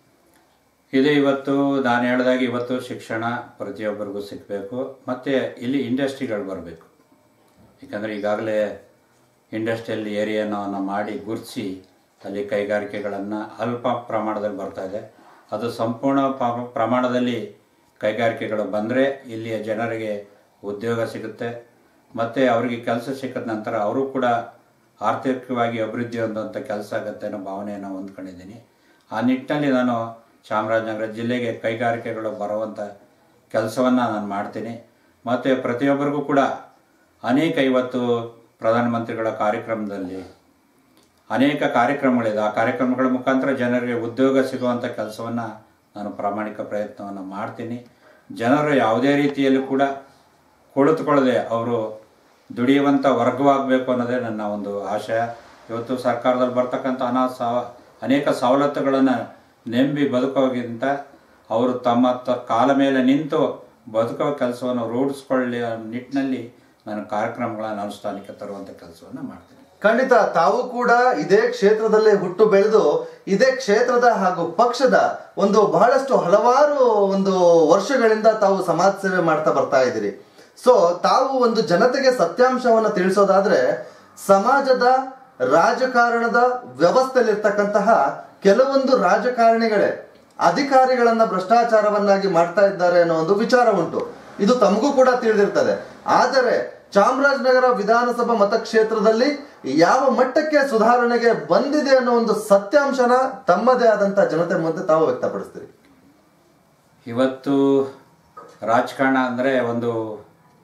B: ಇದು ಇವತ್ತು ನಾನು ಹೇಳಿದಾಗ ಇವತ್ತು ಶಿಕ್ಷಣ ಪ್ರತಿಯೊಬ್ಬರಿಗೂ ಸಿಗಬೇಕು, ಮತ್ತು ಇಲ್ಲಿ ಇಂಡಸ್ಟ್ರಿಗಳು ಬರಬೇಕು. ಯಾಕಂದರೆ ಈಗಾಗಲೇ ಇಂಡಸ್ಟ್ರಿಯಲ್ ಏರಿಯಾನ ಮಾಡಿ ಗುರುತಿಸಿ ಅಲ್ಲಿ ಕೈಗಾರಿಕೆಗಳನ್ನು ಅಲ್ಪ ಪ್ರಮಾಣದಲ್ಲಿ ಬರ್ತಾ ಇದೆ. ಅದು ಸಂಪೂರ್ಣ ಪ್ರಮಾಣದಲ್ಲಿ ಕೈಗಾರಿಕೆಗಳು ಬಂದರೆ ಇಲ್ಲಿಯ ಜನರಿಗೆ ಉದ್ಯೋಗ ಸಿಗುತ್ತೆ, ಮತ್ತು ಅವರಿಗೆ ಕೆಲಸ ಸಿಕ್ಕಿದ ನಂತರ ಅವರು ಕೂಡ ಆರ್ಥಿಕವಾಗಿ ಅಭಿವೃದ್ಧಿ ಹೊಂದುವಂಥ ಕೆಲಸ ಆಗುತ್ತೆ ಅನ್ನೋ ಭಾವನೆಯನ್ನು ಹೊಂದ್ಕೊಂಡಿದ್ದೀನಿ. ಆ ನಿಟ್ಟಿನಲ್ಲಿ ನಾನು ಚಾಮರಾಜನಗರ ಜಿಲ್ಲೆಗೆ ಕೈಗಾರಿಕೆಗಳು ಬರುವಂಥ ಕೆಲಸವನ್ನು ನಾನು ಮಾಡ್ತೀನಿ. ಮತ್ತು ಪ್ರತಿಯೊಬ್ಬರಿಗೂ ಕೂಡ ಅನೇಕ ಇವತ್ತು ಪ್ರಧಾನಮಂತ್ರಿಗಳ ಕಾರ್ಯಕ್ರಮದಲ್ಲಿ ಅನೇಕ ಕಾರ್ಯಕ್ರಮಗಳಿದೆ. ಆ ಕಾರ್ಯಕ್ರಮಗಳ ಮುಖಾಂತರ ಜನರಿಗೆ ಉದ್ಯೋಗ ಸಿಗುವಂಥ ಕೆಲಸವನ್ನು ನಾನು ಪ್ರಾಮಾಣಿಕ ಪ್ರಯತ್ನವನ್ನು ಮಾಡ್ತೀನಿ. ಜನರು ಯಾವುದೇ ರೀತಿಯಲ್ಲೂ ಕೂಡ ಕುಳಿತುಕೊಳ್ಳದೆ ಅವರು ದುಡಿಯುವಂಥ ವರ್ಗವಾಗಬೇಕು ಅನ್ನೋದೇ ನನ್ನ ಒಂದು ಆಶಯ. ಇವತ್ತು ಸರ್ಕಾರದಲ್ಲಿ ಬರ್ತಕ್ಕಂಥ ಅನಾ ಸಾವ ಅನೇಕ ಸವಲತ್ತುಗಳನ್ನು ನೆಂಬಿ ಬದುಕೋಗಿಂತ ಅವರು ತಮ್ಮ ತ ಕಾಲ ಮೇಲೆ ನಿಂತು ಬದುಕೋ ಕೆಲಸವನ್ನು ರೂಢಿಸ್ಕೊಳ್ಳಿ ನಿಟ್ಟಿನಲ್ಲಿ ನಾನು ಕಾರ್ಯಕ್ರಮಗಳನ್ನು ಅನುಷ್ಠಾನಕ್ಕೆ ತರುವಂಥ ಕೆಲಸವನ್ನು ಮಾಡ್ತೀನಿ.
A: ಖಂಡಿತ ತಾವು ಕೂಡ ಇದೇ ಕ್ಷೇತ್ರದಲ್ಲೇ ಹುಟ್ಟು ಬೆಳೆದು ಇದೇ ಕ್ಷೇತ್ರದ ಹಾಗೂ ಪಕ್ಷದ ಒಂದು ಬಹಳಷ್ಟು ಹಲವಾರು ಒಂದು ವರ್ಷಗಳಿಂದ ತಾವು ಸಮಾಜ ಸೇವೆ ಮಾಡ್ತಾ ಬರ್ತಾ ಇದ್ದೀರಿ. ಸೊ ತಾವು ಒಂದು ಜನತೆಗೆ ಸತ್ಯಾಂಶವನ್ನು ತಿಳಿಸೋದಾದ್ರೆ, ಸಮಾಜದ ರಾಜಕಾರಣದ ವ್ಯವಸ್ಥೆಯಲ್ಲಿರ್ತಕ್ಕಂತಹ ಕೆಲವೊಂದು ರಾಜಕಾರಣಿಗಳೇ ಅಧಿಕಾರಿಗಳನ್ನ ಭ್ರಷ್ಟಾಚಾರವನ್ನಾಗಿ ಮಾಡ್ತಾ ಇದ್ದಾರೆ ಅನ್ನೋ ಒಂದು ವಿಚಾರ ಉಂಟು. ಇದು ತಮಗೂ ಕೂಡ ತಿಳಿದಿರ್ತದೆ. ಆದರೆ ಚಾಮರಾಜನಗರ ವಿಧಾನಸಭಾ ಮತಕ್ಷೇತ್ರದಲ್ಲಿ ಯಾವ ಮಟ್ಟಕ್ಕೆ ಸುಧಾರಣೆಗೆ ಬಂದಿದೆ ಅನ್ನೋ ಒಂದು ಸತ್ಯಾಂಶನ ತಮ್ಮದೇ ಆದಂತ ಜನತೆ ಮುಂದೆ ತಾವು ವ್ಯಕ್ತಪಡಿಸ್ತೀರಿ?
B: ಇವತ್ತು ರಾಜಕಾರಣ ಅಂದರೆ ಒಂದು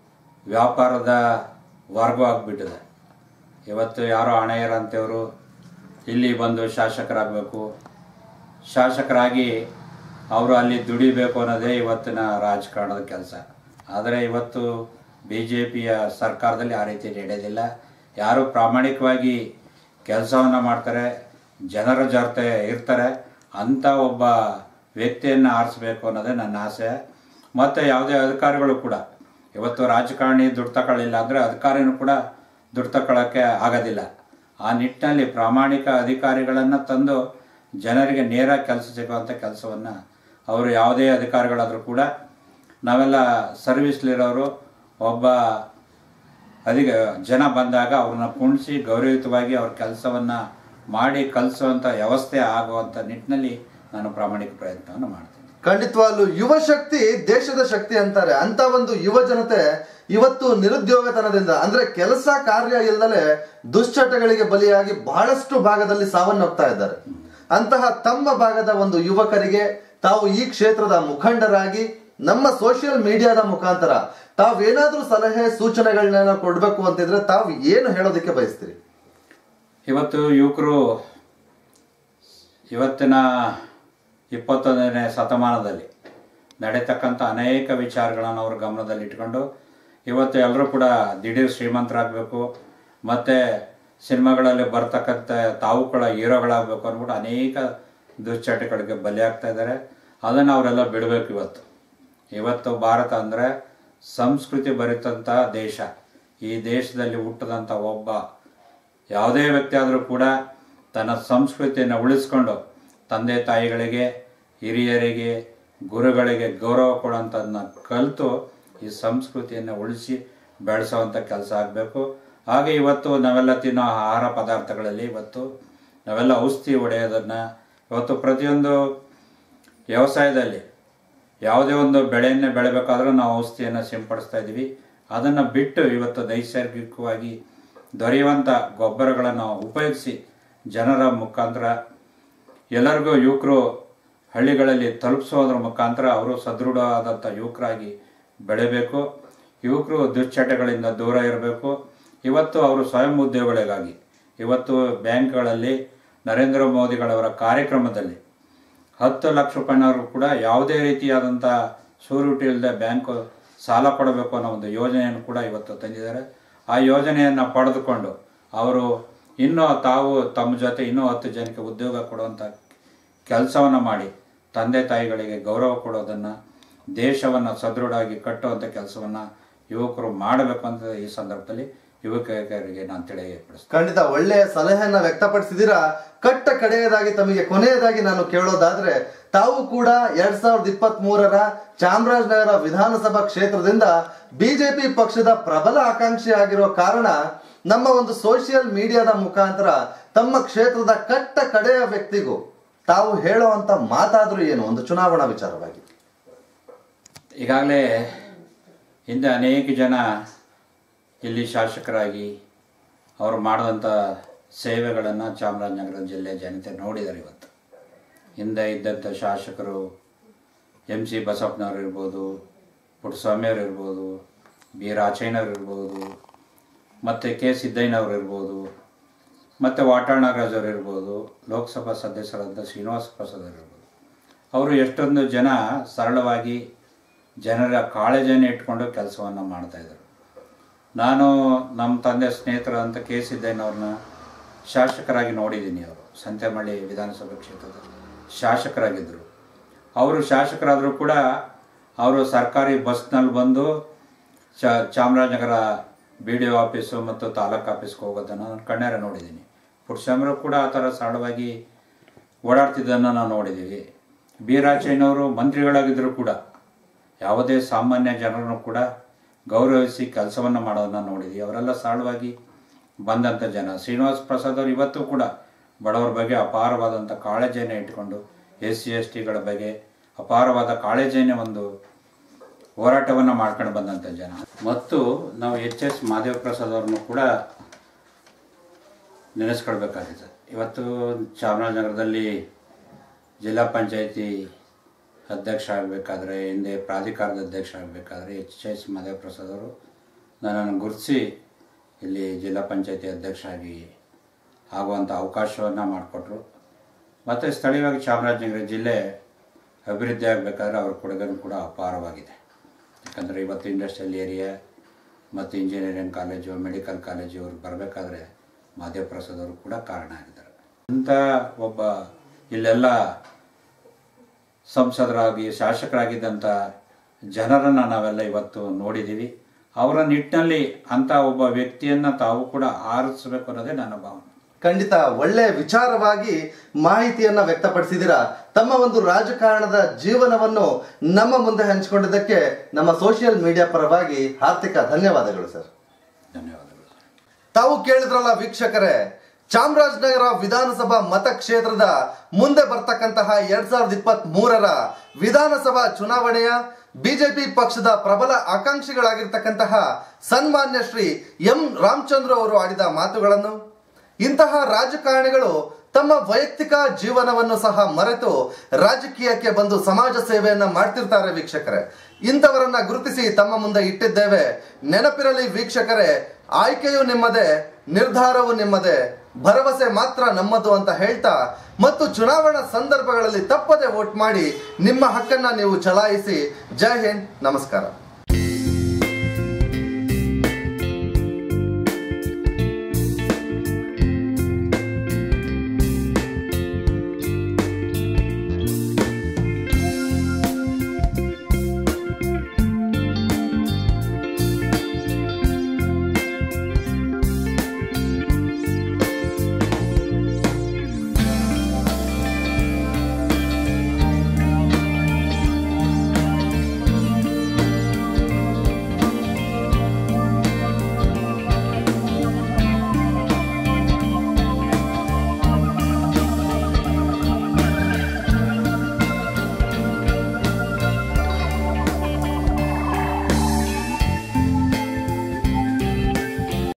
B: ವ್ಯಾಪಾರದ ವರ್ಗ ಆಗಿಬಿಟ್ಟಿದೆ. ಇವತ್ತು ಯಾರೋ ಹಣೆಯರಂತೆಯವರು ಇಲ್ಲಿ ಬಂದು ಶಾಸಕರಾಗಬೇಕು, ಶಾಸಕರಾಗಿ ಅವರು ಅಲ್ಲಿ ದುಡಿಬೇಕು ಅನ್ನೋದೇ ಇವತ್ತಿನ ರಾಜಕಾರಣದ ಕೆಲಸ. ಆದರೆ ಇವತ್ತು ಬಿ ಜೆ ಪಿಯ ಸರ್ಕಾರದಲ್ಲಿ ಆ ರೀತಿ ನಡೆಯೋದಿಲ್ಲ. ಯಾರು ಪ್ರಾಮಾಣಿಕವಾಗಿ ಕೆಲಸವನ್ನು ಮಾಡ್ತಾರೆ, ಜನರ ಜೊತೆ ಇರ್ತಾರೆ, ಅಂಥ ಒಬ್ಬ ವ್ಯಕ್ತಿಯನ್ನು ಆರಿಸ್ಬೇಕು ಅನ್ನೋದೇ ನನ್ನ ಆಸೆ. ಮತ್ತು ಯಾವುದೇ ಅಧಿಕಾರಿಗಳು ಕೂಡ ಇವತ್ತು ರಾಜಕಾರಣಿ ದುಡ್ಡು ತಗೊಳ್ಳಿಲ್ಲ ಅಂದರೆ ಅಧಿಕಾರಿನೂ ಕೂಡ ದುಡ್ಡು ತಗೊಳ್ಳೋಕ್ಕೆ ಆಗೋದಿಲ್ಲ. ಆ ನಿಟ್ಟಿನಲ್ಲಿ ಪ್ರಾಮಾಣಿಕ ಅಧಿಕಾರಿಗಳನ್ನು ತಂದು ಜನರಿಗೆ ನೇರ ಕೆಲಸ ಸಿಗುವಂಥ ಕೆಲಸವನ್ನು ಅವರು ಯಾವುದೇ ಅಧಿಕಾರಿಗಳಾದರೂ ಕೂಡ ನಾವೆಲ್ಲ ಸರ್ವಿಸ್ಲಿರೋರು ಒಬ್ಬ ಅಧಿಕ ಜನ ಬಂದಾಗ ಅವ್ರನ್ನ ಕುಣಿಸಿ ಗೌರವಯುತವಾಗಿ ಅವ್ರ ಕೆಲಸವನ್ನು ಮಾಡಿ ಕಲಿಸುವಂಥ ವ್ಯವಸ್ಥೆ ಆಗುವಂಥ ನಿಟ್ಟಿನಲ್ಲಿ ನಾನು ಪ್ರಾಮಾಣಿಕ ಪ್ರಯತ್ನವನ್ನು ಮಾಡ್ತೀನಿ.
A: ಖಂಡಿತವಾಗ್ಲೂ ಯುವ ಶಕ್ತಿ ದೇಶದ ಶಕ್ತಿ ಅಂತಾರೆ. ಅಂತ ಒಂದು ಯುವ ಜನತೆ ಇವತ್ತು ನಿರುದ್ಯೋಗತನದಿಂದ ಅಂದ್ರೆ ಕೆಲಸ ಕಾರ್ಯ ಇಲ್ಲದಲೆ ದುಶ್ಚಟಗಳಿಗೆ ಬಲಿಯಾಗಿ ಬಹಳಷ್ಟು ಭಾಗದಲ್ಲಿ ಸಾವನ್ನಪ್ತಾ ಇದ್ದಾರೆ. ಅಂತಹ ತಮ್ಮ ಭಾಗದ ಒಂದು ಯುವಕರಿಗೆ ತಾವು ಈ ಕ್ಷೇತ್ರದ ಮುಖಂಡರಾಗಿ ನಮ್ಮ ಸೋಷಿಯಲ್ ಮೀಡಿಯಾದ ಮುಖಾಂತರ ತಾವೇನಾದ್ರೂ ಸಲಹೆ ಸೂಚನೆಗಳನ್ನ ಕೊಡ್ಬೇಕು ಅಂತಿದ್ರೆ ತಾವು ಏನು ಹೇಳೋದಕ್ಕೆ ಬಯಸ್ತೀರಿ?
B: ಇವತ್ತು ಯುವಕರು ಇವತ್ತಿನ ಇಪ್ಪತ್ತೊಂದನೇ ಶತಮಾನದಲ್ಲಿ ನಡೀತಕ್ಕಂಥ ಅನೇಕ ವಿಚಾರಗಳನ್ನು ಅವರು ಗಮನದಲ್ಲಿಟ್ಕೊಂಡು ಇವತ್ತು ಎಲ್ಲರೂ ಕೂಡ ದಿಢೀರ್ ಶ್ರೀಮಂತರಾಗಬೇಕು, ಮತ್ತು ಸಿನಿಮಾಗಳಲ್ಲಿ ಬರ್ತಕ್ಕಂಥ ತಾವು ಕೂಡ ಹೀರೋಗಳಾಗಬೇಕು ಅಂದ್ಬಿಟ್ಟು ಅನೇಕ ದುಶ್ಚಟಗಳಿಗೆ ಬಲಿಯಾಗ್ತಾ ಇದ್ದಾರೆ. ಅದನ್ನು ಅವರೆಲ್ಲ ಬಿಡಬೇಕು. ಇವತ್ತು ಇವತ್ತು ಭಾರತ ಅಂದರೆ ಸಂಸ್ಕೃತಿ ಭರಿತಂಥ ದೇಶ. ಈ ದೇಶದಲ್ಲಿ ಹುಟ್ಟಿದಂಥ ಒಬ್ಬ ಯಾವುದೇ ವ್ಯಕ್ತಿ ಆದರೂ ಕೂಡ ತನ್ನ ಸಂಸ್ಕೃತಿಯನ್ನು ಉಳಿಸ್ಕೊಂಡು ತಂದೆ ತಾಯಿಗಳಿಗೆ, ಹಿರಿಯರಿಗೆ, ಗುರುಗಳಿಗೆ ಗೌರವ ಕೊಡುವಂಥದ್ದನ್ನ ಕಲಿತು ಈ ಸಂಸ್ಕೃತಿಯನ್ನು ಉಳಿಸಿ ಬೆಳೆಸೋವಂಥ ಕೆಲಸ ಆಗಬೇಕು. ಹಾಗೆ ಇವತ್ತು ನಾವೆಲ್ಲ ತಿನ್ನೋ ಆಹಾರ ಪದಾರ್ಥಗಳಲ್ಲಿ ಇವತ್ತು ನಾವೆಲ್ಲ ಔಷಧಿ ಹೊಡೆಯೋದನ್ನು ಇವತ್ತು ಪ್ರತಿಯೊಂದು ವ್ಯವಸಾಯದಲ್ಲಿ ಯಾವುದೇ ಒಂದು ಬೆಳೆಯನ್ನೇ ಬೆಳೆಬೇಕಾದ್ರೂ ನಾವು ಔಷಧಿಯನ್ನು ಸಿಂಪಡಿಸ್ತಾ ಇದ್ದೀವಿ. ಅದನ್ನು ಬಿಟ್ಟು ಇವತ್ತು ನೈಸರ್ಗಿಕವಾಗಿ ದೊರೆಯುವಂಥ ಗೊಬ್ಬರಗಳನ್ನು ಉಪಯೋಗಿಸಿ ಜನರ ಮುಖಾಂತರ ಎಲ್ಲರಿಗೂ ಯುವಕರು ಹಳ್ಳಿಗಳಲ್ಲಿ ತಲುಪಿಸೋದ್ರ ಮುಖಾಂತರ ಅವರು ಸದೃಢವಾದಂಥ ಯುವಕರಾಗಿ ಬೆಳೆಯಬೇಕು. ಯುವಕರು ದುಶ್ಚಟಗಳಿಂದ ದೂರ ಇರಬೇಕು. ಇವತ್ತು ಅವರು ಸ್ವಯಂ ಉದ್ಯೋಗಗಳಿಗಾಗಿ ಇವತ್ತು ಬ್ಯಾಂಕ್ಗಳಲ್ಲಿ ನರೇಂದ್ರ ಮೋದಿಗಳವರ ಕಾರ್ಯಕ್ರಮದಲ್ಲಿ ಹತ್ತು ಲಕ್ಷ ರೂಪಾಯಿನವರು ಕೂಡ ಯಾವುದೇ ರೀತಿಯಾದಂಥ ಸೂರುಟಿ ಇಲ್ಲದೆ ಬ್ಯಾಂಕು ಸಾಲ ಕೊಡಬೇಕು ಅನ್ನೋ ಒಂದು ಯೋಜನೆಯನ್ನು ಕೂಡ ಇವತ್ತು ತಂದಿದ್ದಾರೆ. ಆ ಯೋಜನೆಯನ್ನು ಪಡೆದುಕೊಂಡು ಅವರು ಇನ್ನೂ ತಾವು ತಮ್ಮ ಜೊತೆ ಇನ್ನೂ ಹತ್ತು ಜನಕ್ಕೆ ಉದ್ಯೋಗ ಕೊಡುವಂಥ ಕೆಲಸವನ್ನು ಮಾಡಿ ತಂದೆ ತಾಯಿಗಳಿಗೆ ಗೌರವ ಕೊಡೋದನ್ನು, ದೇಶವನ್ನು ಸದೃಢವಾಗಿ ಕಟ್ಟುವಂಥ ಕೆಲಸವನ್ನು ಯುವಕರು ಮಾಡಬೇಕು ಅಂತ ಈ ಸಂದರ್ಭದಲ್ಲಿ ಯುವಕರಿಗೆ ನಾನು ತಿಳಿಯಪಡಿಸ್ತೀನಿ.
A: ಖಂಡಿತ ಒಳ್ಳೆಯ ಸಲಹೆಯನ್ನ ವ್ಯಕ್ತಪಡಿಸಿದ್ದೀರಾ. ಕಟ್ಟ ಕಡೆಯದಾಗಿ ತಮಗೆ ಕೊನೆಯದಾಗಿ ನಾನು ಕೇಳೋದಾದ್ರೆ, ತಾವು ಕೂಡ ಎರಡ್ ಸಾವಿರದ ಇಪ್ಪತ್ತ್ ಮೂರರ ಚಾಮರಾಜನಗರ ವಿಧಾನಸಭಾ ಕ್ಷೇತ್ರದಿಂದ ಬಿಜೆಪಿ ಪಕ್ಷದ ಪ್ರಬಲ ಆಕಾಂಕ್ಷಿ ಆಗಿರೋ ಕಾರಣ ನಮ್ಮ ಒಂದು ಸೋಷಿಯಲ್ ಮೀಡಿಯಾದ ಮುಖಾಂತರ ತಮ್ಮ ಕ್ಷೇತ್ರದ ಕಟ್ಟ ಕಡೆಯ ವ್ಯಕ್ತಿಗೂ ತಾವು ಹೇಳುವಂತ ಮಾತಾದ್ರೂ ಏನು ಒಂದು ಚುನಾವಣಾ ವಿಚಾರವಾಗಿ?
B: ಈಗಾಗಲೇ ಹಿಂದೆ ಅನೇಕ ಜನ ಇಲ್ಲಿ ಶಾಸಕರಾಗಿ ಅವರು ಮಾಡಿದಂಥ ಸೇವೆಗಳನ್ನು ಚಾಮರಾಜನಗರ ಜಿಲ್ಲೆ ಜನತೆ ನೋಡಿದ್ದಾರೆ. ಇವತ್ತು ಹಿಂದೆ ಇದ್ದಂಥ ಶಾಸಕರು ಎಂ ಸಿ ಬಸಪ್ಪನವ್ರು ಇರ್ಬೋದು, ಪುಟ್ಟಸ್ವಾಮಿಯವ್ರು ಇರ್ಬೋದು, ಬಿ ರಾಚಯ್ಯನವ್ರು ಇರ್ಬೋದು, ಮತ್ತು ಕೆ ಸಿದ್ದಯ್ಯನವ್ರು ಇರ್ಬೋದು, ಮತ್ತು ವಾಟಾಳ್ ನಾಗರಾಜ್ ಅವರು ಇರ್ಬೋದು, ಲೋಕಸಭಾ ಸದಸ್ಯರಾದ ಶ್ರೀನಿವಾಸ ಪ್ರಸಾದ್ ಅವರು ಇರ್ಬೋದು. ಅವರು ಎಷ್ಟೊಂದು ಜನ ಸರಳವಾಗಿ ಜನರ ಕಾಳಜಿಯನ್ನು ಇಟ್ಕೊಂಡು ಕೆಲಸವನ್ನು ಮಾಡ್ತಾಯಿದ್ರು. ನಾನು ನಮ್ಮ ತಂದೆ ಸ್ನೇಹಿತರಂತ ಕೆ ಸಿದ್ದಯ್ಯನವ್ರನ್ನ ಶಾಸಕರಾಗಿ ನೋಡಿದ್ದೀನಿ. ಅವರು ಸಂತೆಮಳ್ಳಿ ವಿಧಾನಸಭಾ ಕ್ಷೇತ್ರದ ಶಾಸಕರಾಗಿದ್ದರು. ಅವರು ಶಾಸಕರಾದರೂ ಕೂಡ ಅವರು ಸರ್ಕಾರಿ ಬಸ್ನಲ್ಲಿ ಬಂದು ಚ Chamarajanagar B D O office ಮತ್ತು ತಾಲೂಕು ಆಫೀಸ್ಗೆ ಹೋಗೋದನ್ನು ನಾನು ಕಣ್ಣಾರೆ ನೋಡಿದ್ದೀನಿ. ಪುಟ್ಟಸ್ವಾಮಿಯವರು ಕೂಡ ಆ ಥರ ಸರಳವಾಗಿ ಓಡಾಡ್ತಿದ್ದನ್ನು ನಾವು ನೋಡಿದ್ದೀವಿ. ಬಿ ರಾಚಯ್ಯನವರು ಮಂತ್ರಿಗಳಾಗಿದ್ದರೂ ಕೂಡ ಯಾವುದೇ ಸಾಮಾನ್ಯ ಜನರನ್ನು ಕೂಡ ಗೌರವಿಸಿ ಕೆಲಸವನ್ನು ಮಾಡೋದನ್ನು ನೋಡಿದ್ವಿ. ಅವರೆಲ್ಲ ಸರಳವಾಗಿ ಬಂದಂಥ ಜನ. ಶ್ರೀನಿವಾಸ ಪ್ರಸಾದ್ ಅವರು ಇವತ್ತು ಕೂಡ ಬಡವರ ಬಗ್ಗೆ ಅಪಾರವಾದಂಥ ಕಾಳಜಿಯನ್ನು ಇಟ್ಕೊಂಡು ಎಸ್ ಸಿ ಎಸ್ ಟಿಗಳ ಬಗ್ಗೆ ಅಪಾರವಾದ ಕಾಳಜಿಯನ್ನೇ ಒಂದು ಹೋರಾಟವನ್ನು ಮಾಡ್ಕೊಂಡು ಬಂದಂಥ ಜನ. ಮತ್ತು ನಾವು ಎಚ್ ಎಸ್ ಮಾದೇವ ಪ್ರಸಾದ್ ಅವ್ರನ್ನು ಕೂಡ ನೆನೆಸ್ಕೊಳ್ಬೇಕಾಗಿದೆ. ಇವತ್ತು ಚಾಮರಾಜನಗರದಲ್ಲಿ ಜಿಲ್ಲಾ ಪಂಚಾಯಿತಿ ಅಧ್ಯಕ್ಷ ಆಗಬೇಕಾದ್ರೆ, ಹಿಂದೆ ಪ್ರಾಧಿಕಾರದ ಅಧ್ಯಕ್ಷ ಆಗಬೇಕಾದ್ರೆ ಎಚ್ ಎಸ್ ಮಾದೇವ ಪ್ರಸಾದ್ ಅವರು ನನ್ನನ್ನು ಗುರುತಿಸಿ ಇಲ್ಲಿ ಜಿಲ್ಲಾ ಪಂಚಾಯತಿ ಅಧ್ಯಕ್ಷರಾಗಿ ಆಗುವಂಥ ಅವಕಾಶವನ್ನು ಮಾಡಿಕೊಟ್ರು. ಮತ್ತು ಸ್ಥಳೀಯವಾಗಿ ಚಾಮರಾಜನಗರ ಜಿಲ್ಲೆ ಅಭಿವೃದ್ಧಿ ಆಗಬೇಕಾದ್ರೆ ಅವ್ರ ಕೊಡುಗೆನೂ ಕೂಡ ಅಪಾರವಾಗಿದೆ. ಯಾಕಂದರೆ ಇವತ್ತು ಇಂಡಸ್ಟ್ರಿಯಲ್ ಏರಿಯಾ ಮತ್ತು ಇಂಜಿನಿಯರಿಂಗ್ ಕಾಲೇಜು, ಮೆಡಿಕಲ್ ಕಾಲೇಜು ಇವ್ರು ಬರಬೇಕಾದ್ರೆ ಮಾದೇವಪ್ರಸಾದ್ ಅವರು ಕೂಡ ಕಾರಣ ಆಗಿದ್ದಾರೆ. ಅಂಥ ಒಬ್ಬ ಇಲ್ಲೆಲ್ಲ ಸಂಸದರಾಗಿ ಶಾಸಕರಾಗಿದ್ದಂಥ ಜನರನ್ನು ನಾವೆಲ್ಲ ಇವತ್ತು ನೋಡಿದ್ದೀವಿ. ಅವರ ನಿಟ್ಟಿನಲ್ಲಿ ಅಂಥ ಒಬ್ಬ ವ್ಯಕ್ತಿಯನ್ನು ತಾವು ಕೂಡ ಆರಿಸಬೇಕು ಅನ್ನೋದೇ ನನ್ನ ಭಾವನೆ.
A: ಖಂಡಿತ ಒಳ್ಳೆ ವಿಚಾರವಾಗಿ ಮಾಹಿತಿಯನ್ನ ವ್ಯಕ್ತಪಡಿಸಿದ್ದೀರಾ. ತಮ್ಮ ಒಂದು ರಾಜಕಾರಣದ ಜೀವನವನ್ನು ನಮ್ಮ ಮುಂದೆ ಹಂಚಿಕೊಂಡಿದ್ದಕ್ಕೆ ನಮ್ಮ ಸೋಷಿಯಲ್ ಮೀಡಿಯಾ ಪರವಾಗಿ ಹಾರ್ದಿಕ ಧನ್ಯವಾದಗಳು ಸರ್.
B: ಧನ್ಯವಾದಗಳು.
A: ತಾವು ಕೇಳಿದ್ರಲ್ಲ ವೀಕ್ಷಕರೇ, ಚಾಮರಾಜನಗರ ವಿಧಾನಸಭಾ ಮತಕ್ಷೇತ್ರದ ಮುಂದೆ ಬರ್ತಕ್ಕಂತಹ ಎರಡ್ ಸಾವಿರದ ಇಪ್ಪತ್ತ್ ಮೂರರ ವಿಧಾನಸಭಾ ಚುನಾವಣೆಯ ಬಿಜೆಪಿ ಪಕ್ಷದ ಪ್ರಬಲ ಆಕಾಂಕ್ಷಿಗಳಾಗಿರ್ತಕ್ಕಂತಹ ಸನ್ಮಾನ್ಯ ಶ್ರೀ ಎಂ ರಾಮಚಂದ್ರ ಅವರು ಆಡಿದ ಮಾತುಗಳನ್ನು, ಇಂತಹ ರಾಜಕಾರಣಿಗಳು ತಮ್ಮ ವೈಯಕ್ತಿಕ ಜೀವನವನ್ನು ಸಹ ಮರೆತು ರಾಜಕೀಯಕ್ಕೆ ಬಂದು ಸಮಾಜ ಸೇವೆಯನ್ನ ಮಾಡ್ತಿರ್ತಾರೆ ವೀಕ್ಷಕರೇ. ಇಂಥವರನ್ನ ಗುರುತಿಸಿ ತಮ್ಮ ಮುಂದೆ ಇಟ್ಟಿದ್ದೇವೆ. ನೆನಪಿರಲಿ ವೀಕ್ಷಕರೇ, ಆಯ್ಕೆಯು ನಿಮ್ಮದೇ, ನಿರ್ಧಾರವು ನಿಮ್ಮದೇ, ಭರವಸೆ ಮಾತ್ರ ನಮ್ಮದು ಅಂತ ಹೇಳ್ತಾ ಮತ್ತು ಚುನಾವಣಾ ಸಂದರ್ಭಗಳಲ್ಲಿ ತಪ್ಪದೆ ವೋಟ್ ಮಾಡಿ ನಿಮ್ಮ ಹಕ್ಕನ್ನ ನೀವು ಚಲಾಯಿಸಿ. ಜೈ ಹಿಂದ್, ನಮಸ್ಕಾರ.